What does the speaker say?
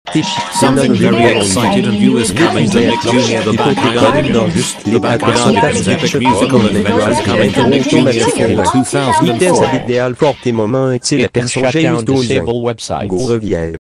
Something very excited and you is coming to Nick Jr. The Backyardigans epic musical adventures coming to Nick Jr. Fall 2004. L'idéal fort tes moments utiles à personne James Dozer. Go revière.